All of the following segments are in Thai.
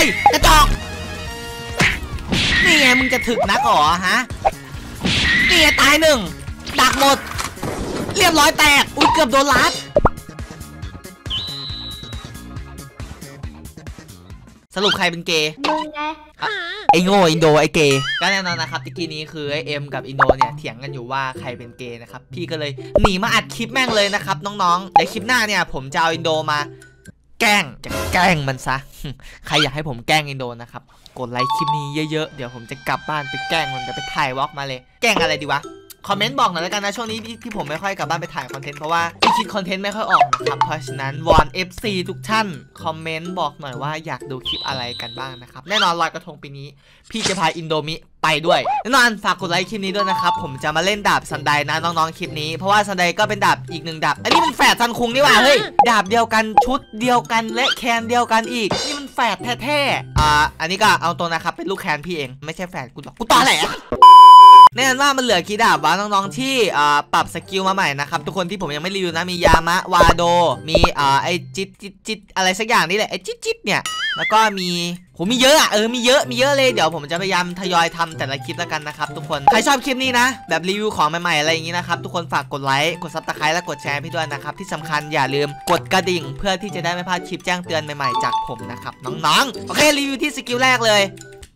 กระจอกนี่ไงมึงจะถึกนักหรอฮะนี่ตายหนึ่งดักหมดเรียบร้อยแตกอุ้ยเกือบโดนลัดสรุปใครเป็นเกย์มึงไงไอโง่อินโดไอเกย์ก็แน่นอนนะครับตะกี้นี้คือไอเอ็มกับอินโดเนี่ยเถียงกันอยู่ว่าใครเป็นเกย์นะครับพี่ก็เลยหนีมาอัดคลิปแม่งเลยนะครับน้องๆในคลิปหน้าเนี่ยผมจะเอาอินโดมาแกล้งมันซะใครอยากให้ผมแกล้งอินโดนะครับกดไลค์คลิปนี้เยอะๆเดี๋ยวผมจะกลับบ้านไปแกล้งมันจะไปถ่ายวอล์กมาเลยแกล้งอะไรดีวะคอมเมนต์บอกหน่อยแล้วกันนะช่วงนี้ที่ผมไม่ค่อยกลับบ้านไปถ่ายคอนเทนต์เพราะว่าพี่คิดคอนเทนต์ไม่ค่อยออกนะครับเพราะฉะนั้นวอน FC ทุกท่านคอมเมนต์บอกหน่อยว่าอยากดูคลิปอะไรกันบ้างนะครับแน่นอนลอยกระทงปีนี้พี่จะพาอินโดมิไปด้วยแน่นอนฝากกดไลค์คลิปนี้ด้วยนะครับผมจะมาเล่นดาบซันไดนะน้องๆคลิปนี้เพราะว่าซันไดก็เป็นดาบอีกหนึ่งดาบอันนี้มันแฝดซันคุงนี่หว่าเฮ้ยดาบเดียวกันชุดเดียวกันและแคนเดียวกันอีกนี่มันแฝดแท้ๆอันนี้ก็เอาตัวนะครับเป็นลูกแคนพี่เองไม่ใช่แฝดกูหรอกกูตอแหลแน่นอนว่ามันเหลือกี่ดาบวะน้องๆที่ปรับสกิลมาใหม่นะครับทุกคนที่ผมยังไม่รีวิวนะมียามะวาโดมีไอจิตอะไรสักอย่างนี่แหละไอจิตเนี่ยแล้วก็มีผมมีเยอะมีเยอะเลยเดี๋ยวผมจะพยายามทยอยทำแต่ละคลิปแล้วกันนะครับทุกคนใครชอบคลิปนี้นะแบบรีวิวของใหม่ๆอะไรอย่างนี้นะครับทุกคนฝากกดไลค์กดซับสไครต์และกดแชร์พี่ด้วยนะครับที่สำคัญอย่าลืมกดกระดิ่งเพื่อที่จะได้ไม่พลาดคลิปแจ้งเตือนใหม่ๆจากผมนะครับน้องๆโอเครีวิวที่สกิลแรกเลย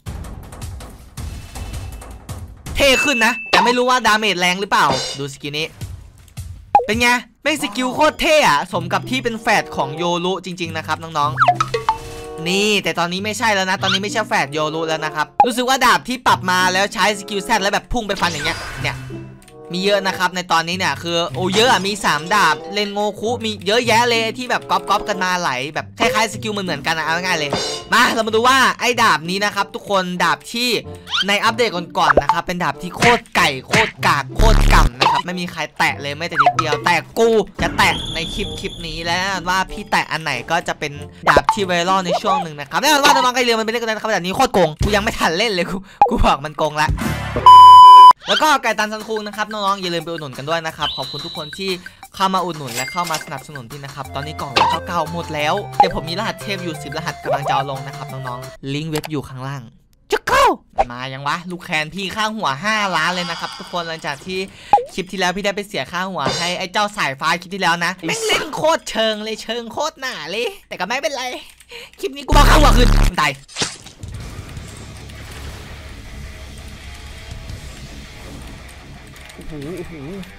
เท่ขึ้นนะแต่ไม่รู้ว่าดาเมจแรงหรือเปล่าดูสกิลนี้เป็นไงไม่สกิลโคตรเท่อะสมกับที่เป็นแฟดของโยรุจริงๆนะครับน้องๆนี่แต่ตอนนี้ไม่ใช่แล้วนะตอนนี้ไม่ใช่แฟดโยรุแล้วนะครับรู้สึกว่าดาบที่ปรับมาแล้วใช้สกิลแซดแล้วแบบพุ่งไปฟันอย่างเงี้ยเนี่ยมีเยอะนะครับในตอนนี้เนี่ยคือโอ้เยอะมี3ดาบเลนโงคุมีเยอะแยะเลยที่แบบก๊อปกันมาไหลแบบคล้ายๆสกิลเหมือนกันนะเอาง่ายๆเลยมาเรามาดูว่าไอ้ดาบนี้นะครับทุกคนดาบที่ในอัปเดตก่อนๆนะครับเป็นดาบที่โคตรไก่โคตรกากโคตรก่ำนะครับไม่มีใครแตะเลยไม่แต่นิดเดียวแต่กูจะแตะในคลิปนี้แล้วว่าพี่แตะอันไหนก็จะเป็นดาบที่ไวรัลในช่วงหนึ่งนะครับแน่นอนว่าน้องๆใครเรียนมันเป็นเรื่องกันนะครับแบบนี้โคตรโกงกูยังไม่ทันเล่นเลยกูบอกมันโกงละแล้วก็ไก่ตันซันคุงนะครับน้องๆอย่าลืมไปอุดหนุนกันด้วยนะครับขอบคุณทุกคนที่เข้ามาอุดหนุนและเข้ามาสนับสนุนที่นะครับตอนนี้กล่องเก่าหมดแล้วแต่ผมมีรหัสเทพอยู่10รหัสกำลังจะเอาลงนะครับน้องๆลิงก์เว็บอยู่ข้างล่างจะเข้ามายังวะลูกแคนพี่ค่าหัว5 ล้านเลยนะครับทุกคนหลังจากที่คลิปที่แล้วพี่ได้ไปเสียค่าหัวให้ไอ้เจ้าสายฟ้าคลิปที่แล้วนะแม่งเล่นโคตรเชิงเลยเชิงโคตรหนาเลยแต่ก็ไม่เป็นไรคลิปนี้กูบอกค่าหัวคืนตายโอ้โห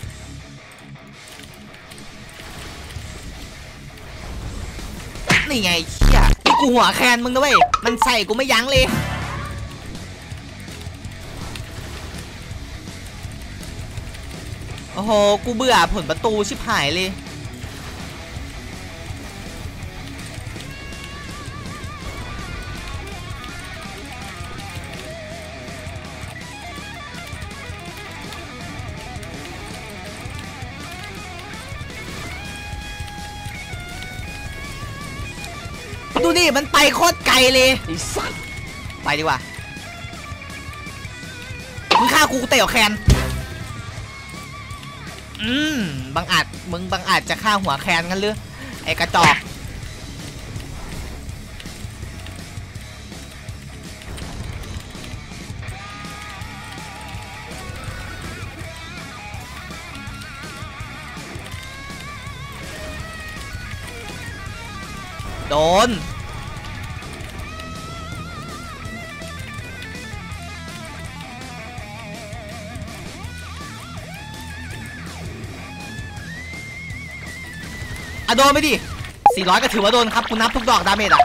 นี่ไงเชี่ยนี่กูหัวแคนมึงนะเว้ยมันใส่กูไม่ยั้งเลยโอ้โหกูเบื่อผลประตูชิบหายเลยดูนี่มันไปโคตรไกลเลยไปดีกว่ามึงฆ่ากูเตะแคนบังอาจจะฆ่าหัวแคนกันหรือไอ้กระจอกโดนโดนไปดิ400ก็ถือว่าโดนครับคุณนับทุกดอกดาเมจ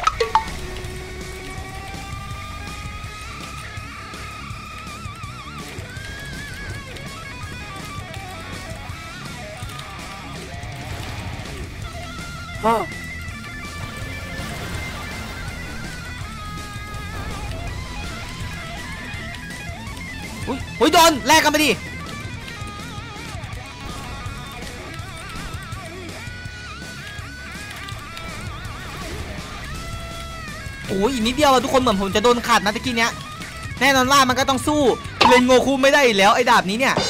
อุ้ยโดนแลกกันไปดิโอ้ยอีกนิดเดียวทุกคนเหมือนผมจะโดนขาดนะตะกี้เนี้ยแน่นอนว่ามันก็ต้องสู้เลนโงคุไม่ได้แล้วไอ้ดาบนี้เนี่ย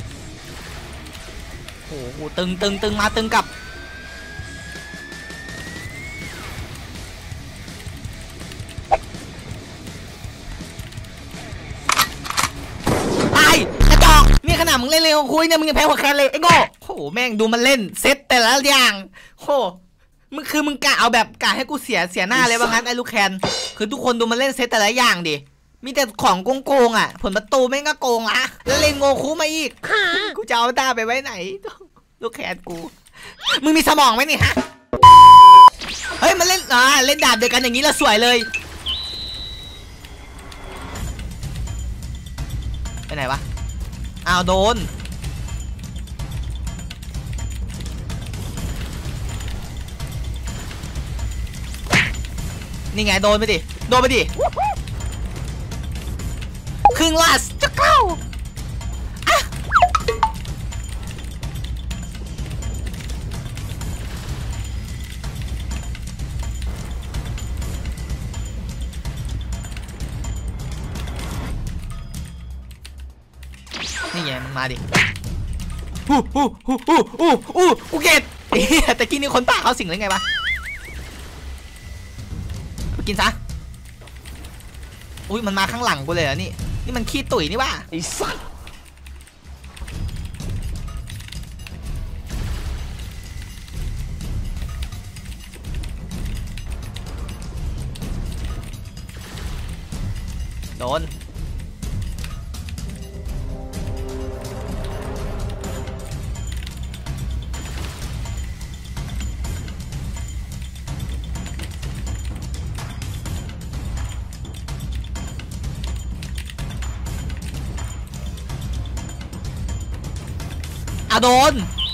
โอ้โหตึงมาตึงกลับคุยเนี่ยมึงยังแพ้หัวแคนเลยไอ้โง่โหแม่งดูมันเล่นเซตแต่ละอย่างโหมึงกะเอาแบบกะให้กูเสียหน้าเลยว่างั้นไอ้ลูกแคนคือทุกคนดูมันเล่นเซตแต่ละอย่างดิมีแต่ของโกงอ่ะผลประตูแม่งก็โกงอ่ะแล้วเล่นโง่คุมาอีกกูจะเอาตาไปไว้ไหนลูกแคนกูมึงมีสมองไหมนี่ฮะเฮ้ยมันเล่นเล่นดาบเดียวกันอย่างนี้แล้วสวยเลยไปไหนวะอ้าวโดนนี่ไงโดนไปดิครึ่งลัสจะเข้านี่ไงมันมาดิกูเก็ตแต่กินนี่คนป่าเขาสิงเลยไงวะไปกินซะอุ้ยมันมาข้างหลังกูเลยเหรอนี่มันขี้ตุ๋ยนี่ว่าไอ้สัสโดนโดน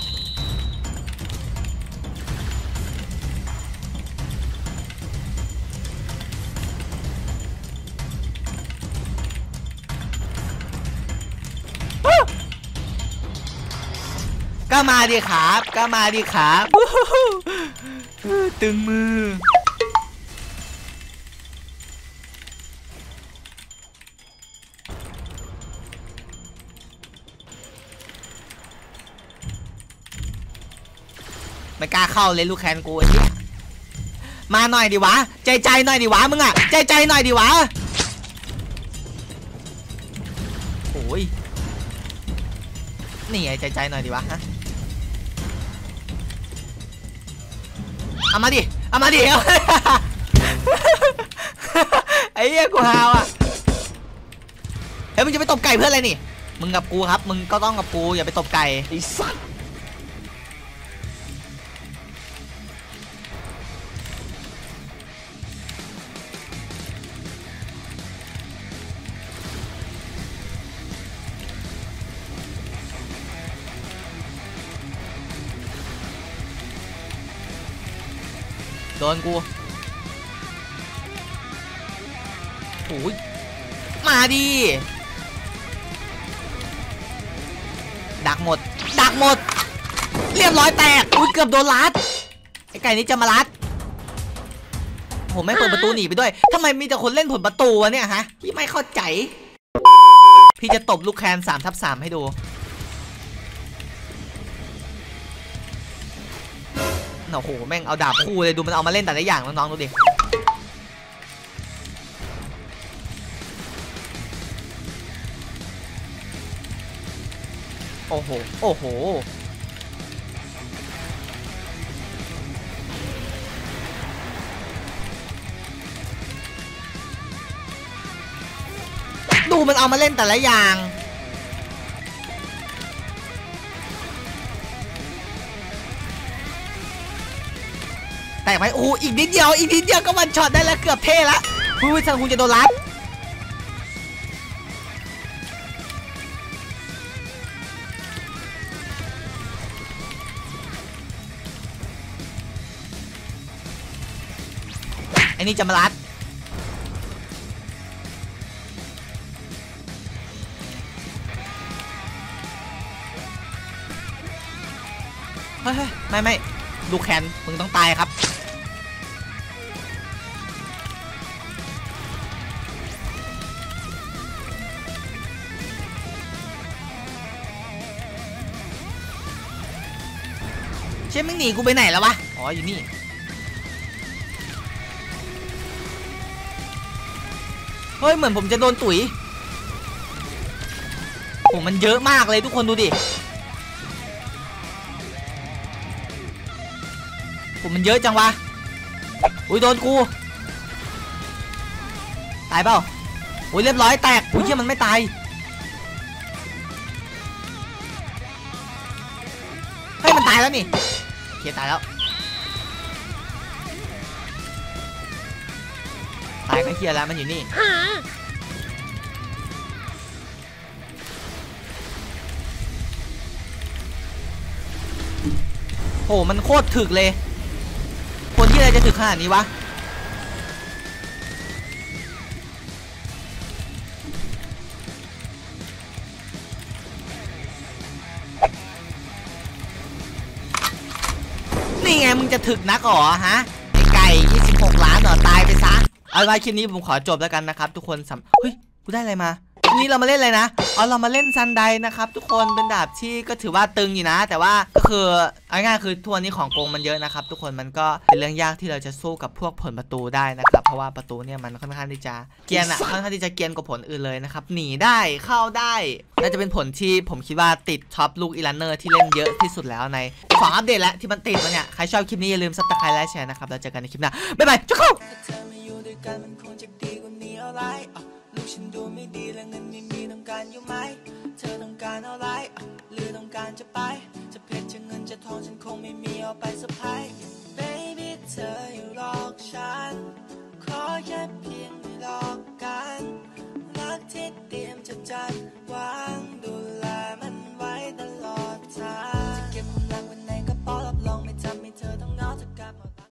ก็มาดิครับตึงมือไม่กล้าเข้าเลยลูกแคนกูมาหน่อยดิวะใจหน่อยดิวะมึงอะใจหน่อยดิวะโอ้ยนี่ไงใจหน่อยดิวะฮะเอามาดิไอ้เหี้ยกูฮาวอะเฮ้ยมึงจะไปตบไก่เพื่ออะไรนี่มึงกับกูครับมึงก็ต้องกับกูอย่าไปตบไก่ไอ้สัสโดนกูโอ้ยมาดิดักหมดเรียบร้อยแตกอุ้ยเกือบโดนลัดไอ้ไก่นี้จะมาลัดผมไม่เปิดประตูหนีไปด้วยทำไมมีแต่คนเล่นผลประตูวะเนี่ยฮะพี่ไม่เข้าใจพี่จะตบลูกแคน3/3ให้ดูโอ้โหแม่งเอาดาบคู่เลยดูมันเอามาเล่นแต่ละอย่างน้องๆดูดิโอ้โหดูมันเอามาเล่นแต่ละอย่างแตกไหมโอ้อีกนิดเดียวก็วันช็อตได้แล้วเกือบเท่แล้วผู้ชายคุณจะโดนรัดไอ้นี่จะมารัดเฮ้ยไม่ดูแคนมึงต้องตายครับเชี่ยมึงหนีกูไปไหนแล้ววะอ๋ออยู่นี่เฮ้ยเหมือนผมจะโดนตุ๋ยโหมันเยอะมากเลยทุกคนดูดิผมมันเยอะจังวะอุ้ยโดนกูตายเปล่าอุ้ยเรียบร้อยแตกอุ้ยเหี้ยมันไม่ตายเฮ้ยมันตายแล้วนี่โอเคตายแล้วตายก็เหี้ยแล้วมันอยู่นี่โหมันโคตรถึกเลยคนที่อะไรจะถึกขนาดนี้วะนี่ไงมึงจะถึกนักหรอฮะไก่26 ล้านเหรอตายไปซะเอาไว้คลิปนี้ผมขอจบแล้วกันนะครับทุกคนเฮ้ยกูได้อะไรมาวันนี้เรามาเล่นอะไรนะเรามาเล่นซันไดนะครับทุกคนเป็นดาบที่ก็ถือว่าตึงอยู่นะแต่ว่าก็คือง่ายๆคือทัวร์นี้ของโกงมันเยอะนะครับทุกคนมันก็เป็นเรื่องยากที่เราจะสู้กับพวกผลประตูได้นะครับเพราะว่าประตูเนี่ยมันค่อนข้างที่จะเกียนค่อนข้างที่จะเกียนกว่าผลอื่นเลยนะครับหนีได้เข้าได้น่าจะเป็นผลที่ผมคิดว่าติดท็อปลูกอีลันเนอร์ที่เล่นเยอะที่สุดแล้วใน2 อัปเดตแล้วที่มันติดมาเนี่ยใครชอบคลิปนี้อย่าลืมซับสไครต์และแชร์นะครับแล้วเจอกันในคลิปหน้าบ๊ายบายจุ๊กลูกฉันดูไม่ดีและเงินไม่มีต้องการอยู่ไหมเธอต้องการอะไรหรือต้องการจะไปจะเพชรจะเงินจะทองฉันคงไม่มีเอาไปสะพาย Baby เธออย่าหลอกฉันขอแค่เพียงไม่หลอกกันรักที่เตรียมจะจัดวางดูแลมันไว้ตลอดทางจะเก็บความรักไว้ในกระเป๋ารับรองไม่ทำให้เธอต้องเหงาจะกลับมา